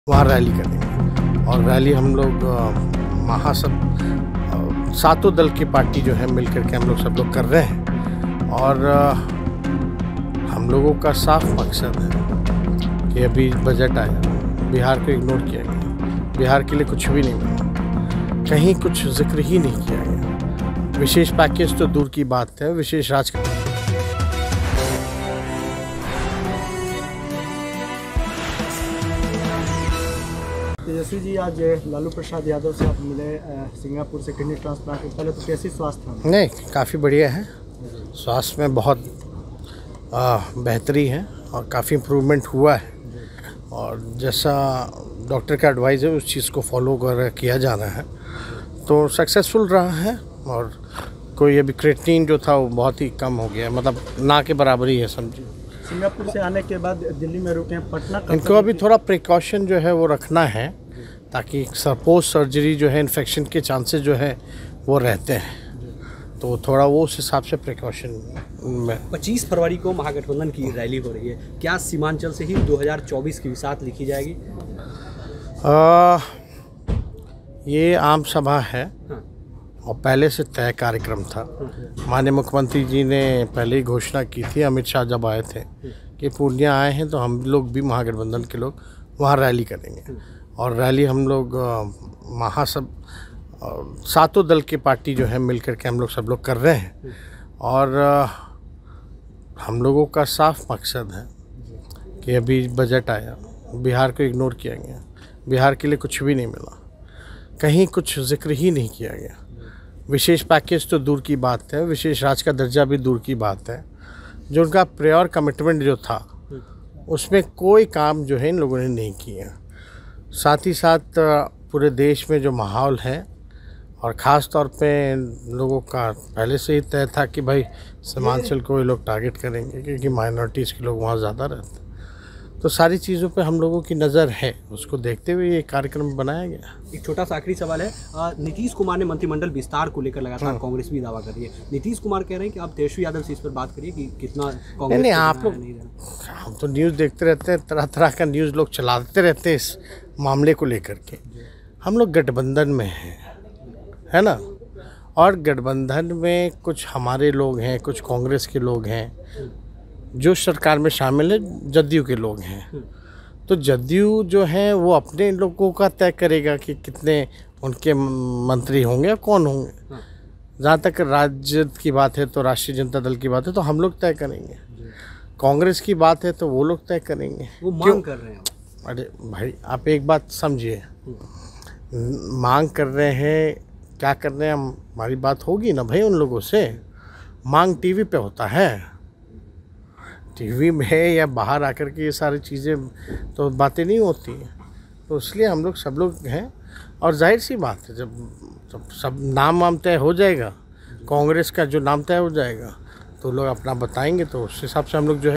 वहाँ रैली करेंगे। और रैली हम लोग महासभ सातों दल की पार्टी जो है मिल करके हम लोग सब लोग कर रहे हैं। और हम लोगों का साफ मकसद है कि अभी बजट आया, बिहार को इग्नोर किया गया, बिहार के लिए कुछ भी नहीं मिला, कहीं कुछ जिक्र ही नहीं किया गया। विशेष पैकेज तो दूर की बात है, विशेष तेजस्वी जी, आज लालू प्रसाद यादव से आप मिले सिंगापुर से किडनी ट्रांसप्लांट। पहले तो कैसी स्वास्थ्य है? नहीं, काफ़ी बढ़िया है, स्वास्थ्य में बहुत बेहतरी है और काफ़ी इम्प्रूवमेंट हुआ है। और जैसा डॉक्टर का एडवाइस है उस चीज़ को फॉलो किया जा रहा है, तो सक्सेसफुल रहा है। और कोई अभी क्रिएटिनिन जो था वो बहुत ही कम हो गया, मतलब ना के बराबर ही है, समझिए। सिंगापुर से आने के बाद दिल्ली में रुके हैं, पटना इनको अभी थोड़ा प्रिकॉशन जो है वो रखना है, ताकि पोस्ट सर्जरी जो है इन्फेक्शन के चांसेस जो है वो रहते हैं, तो थोड़ा वो उस हिसाब से प्रिकॉशन में। 25 फरवरी को महागठबंधन की रैली हो रही है, क्या सीमांचल से ही 2024 की विसात लिखी जाएगी? ये आम सभा है। हाँ। और पहले से तय कार्यक्रम था। माननीय मुख्यमंत्री जी ने पहले ही घोषणा की थी, अमित शाह जब आए थे, कि पूर्णिया आए हैं तो हम लोग भी महागठबंधन के लोग वहाँ रैली करेंगे। और रैली हम लोग महासभ सातों दल की पार्टी जो है मिल करके हम लोग सब लोग कर रहे हैं। और हम लोगों का साफ मकसद है कि अभी बजट आया, बिहार को इग्नोर किया गया, बिहार के लिए कुछ भी नहीं मिला, कहीं कुछ जिक्र ही नहीं किया गया। विशेष पैकेज तो दूर की बात है, विशेष राज्य का दर्जा भी दूर की बात है। जो उनका प्रायर कमिटमेंट जो था उसमें कोई काम जो है इन लोगों ने नहीं किया। साथ ही साथ पूरे देश में जो माहौल है, और ख़ास तौर पे लोगों का पहले से ही तय था कि भाई सीमांचल को ये लोग टारगेट करेंगे, क्योंकि माइनॉरिटीज़ के लोग वहाँ ज़्यादा रहते हैं। तो सारी चीज़ों पे हम लोगों की नज़र है, उसको देखते हुए ये कार्यक्रम बनाया गया। एक छोटा सा आखिरी सवाल है, नीतीश कुमार ने मंत्रिमंडल विस्तार को लेकर लगातार कांग्रेस भी दावा कर रही है। नीतीश कुमार कह रहे हैं कि आप तेजस्वी यादव से इस पर बात करिए कि कितना कांग्रेस नहीं, आप लोग, हम तो न्यूज़ देखते रहते हैं, तरह तरह का न्यूज़ लोग चलाते रहते हैं इस मामले को लेकर के। हम लोग गठबंधन में हैं, है ना, और गठबंधन में कुछ हमारे लोग हैं, कुछ कांग्रेस के लोग हैं, जो सरकार में शामिल है जदयू के लोग हैं। तो जदयू जो है वो अपने लोगों का तय करेगा कि कितने उनके मंत्री होंगे या कौन होंगे। जहाँ तक राज्य की बात है तो राष्ट्रीय जनता दल की बात है तो हम लोग तय करेंगे, कांग्रेस की बात है तो वो लोग तय करेंगे। वो मांग कर रहे हैं। अरे भाई, आप एक बात समझिए, मांग कर रहे हैं, क्या कर रहे हैं, हमारी बात होगी ना भाई उन लोगों से। मांग टीवी पे होता है, टीवी में या बाहर आकर के ये सारी चीज़ें तो बातें नहीं होती हैं। तो इसलिए हम लोग सब लोग हैं। और जाहिर सी बात है, जब सब नाम तय हो जाएगा, कांग्रेस का जो नाम तय हो जाएगा, तो लोग अपना बताएंगे, तो उस हिसाब से हम लोग जो है